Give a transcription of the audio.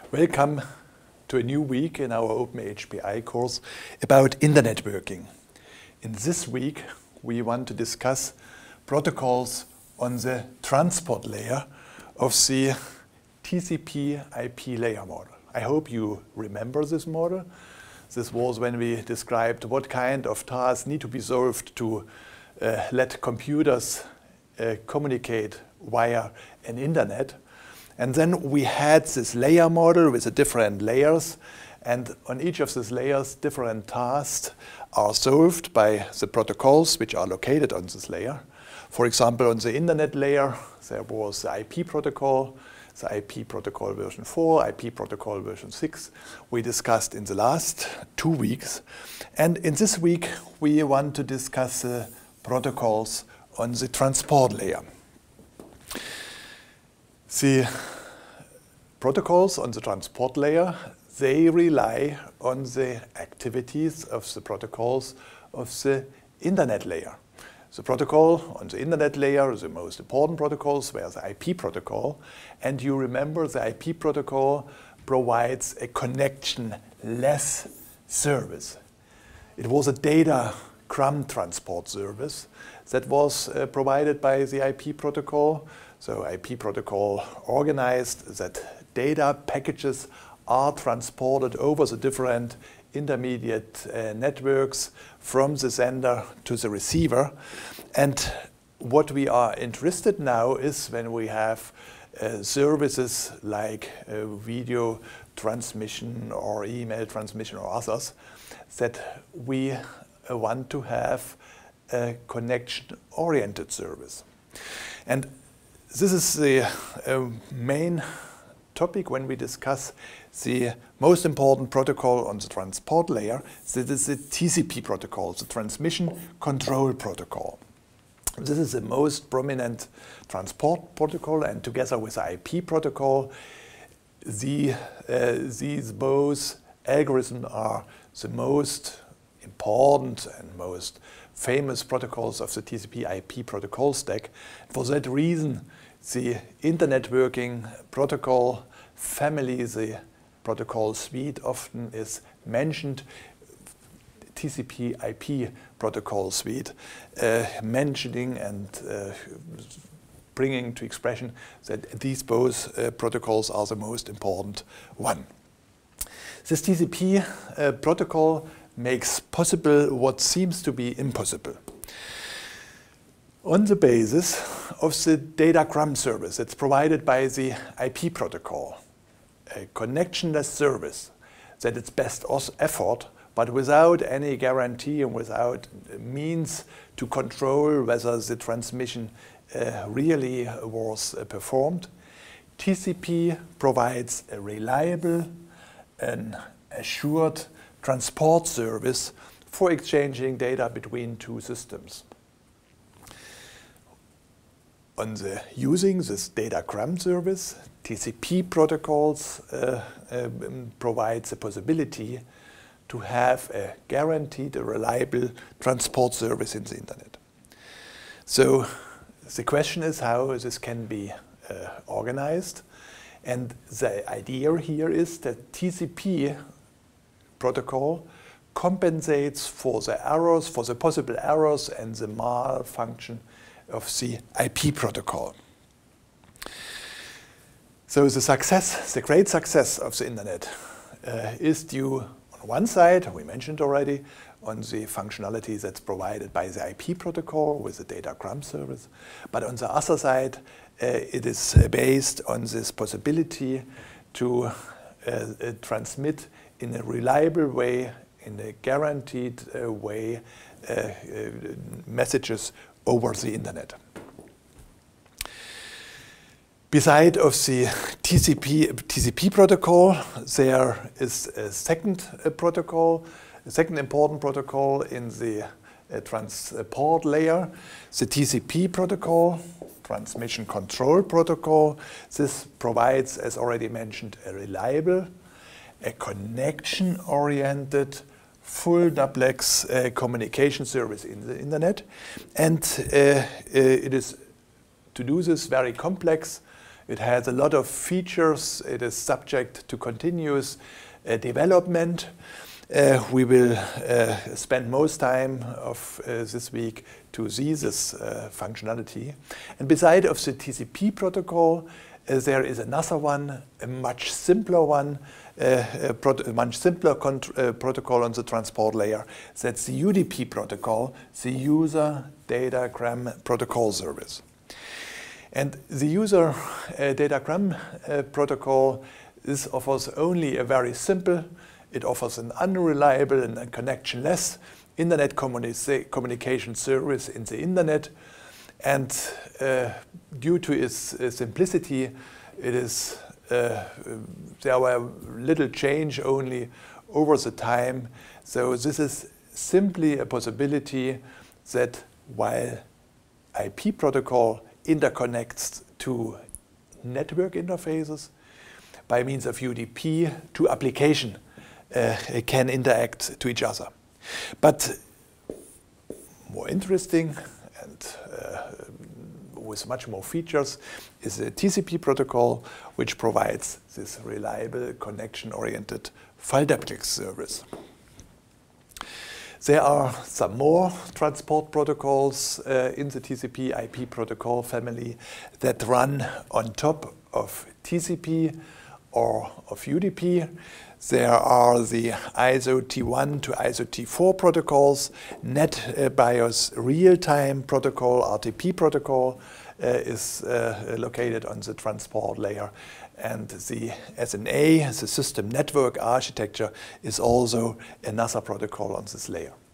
Welcome to a new week in our OpenHPI course about internet working. In this week, we want to discuss protocols on the transport layer of the TCP/IP layer model. I hope you remember this model. This was when we described what kind of tasks need to be solved to let computers communicate via an internet. And then we had this layer model with the different layers, and on each of these layers, different tasks are solved by the protocols which are located on this layer. For example, on the internet layer, there was the IP protocol, the IP protocol version 4, IP protocol version 6, we discussed in the last 2 weeks. And in this week, we want to discuss the protocols on the transport layer. The protocols on the transport layer, they rely on the activities of the protocols of the internet layer. The protocol on the internet layer, the most important protocols were the IP protocol. And you remember the IP protocol provides a connection-less service. It was a datagram transport service that was provided by the IP protocol. So IP protocol organized that data packages are transported over the different intermediate networks from the sender to the receiver. And what we are interested now is when we have services like video transmission or email transmission or others, that we want to have a connection-oriented service. And this is the main topic when we discuss the most important protocol on the transport layer. This is the TCP protocol, the Transmission Control Protocol. This is the most prominent transport protocol, and together with the IP protocol, these both algorithms are the most important and most famous protocols of the TCP/IP protocol stack. For that reason, the internet working protocol family, the protocol suite, often is mentioned. TCP/IP protocol suite, mentioning and bringing to expression that these both protocols are the most important one. This TCP protocol makes possible what seems to be impossible. On the basis of the datagram service that's provided by the IP protocol, a connectionless service that its best effort, but without any guarantee and without means to control whether the transmission really was performed, TCP provides a reliable and assured transport service for exchanging data between two systems. On the using this datagram service, TCP protocols provide the possibility to have a guaranteed, a reliable transport service in the internet. So the question is how this can be organized. And the idea here is that TCP protocol compensates for the errors, for the possible errors and the malfunction of the IP protocol. So the success, the great success of the internet is due on one side, we mentioned already, on the functionality that's provided by the IP protocol with the datagram service. But on the other side, it is based on this possibility to transmit in a reliable way, in a guaranteed way, messages over the internet. Beside of the TCP protocol, there is a second protocol, a second important protocol in the transport layer, the TCP protocol, Transmission Control Protocol. This provides, as already mentioned, a reliable, a connection-oriented, full duplex communication service in the internet. And it is, to do this, very complex. It has a lot of features. It is subject to continuous development. We will spend most time of this week to see this functionality. And beside of the TCP protocol, there is another one, a much simpler one, a much simpler protocol on the transport layer. That's the UDP protocol, the User Datagram Protocol Service. And the User Datagram Protocol, this offers only a very simple, it offers an unreliable and a connectionless internet communication service in the internet. And due to its simplicity, it is there were little change only over the time. So this is simply a possibility that while IP protocol interconnects to network interfaces, by means of UDP, two applications can interact to each other. But more interesting and with much more features is the TCP protocol, which provides this reliable connection-oriented file duplex service. There are some more transport protocols in the TCP IP protocol family that run on top of TCP or of UDP. There are the ISO T1 to ISO T4 protocols, NetBIOS real-time protocol, RTP protocol is located on the transport layer. And the SNA, the system network architecture, is also another protocol on this layer.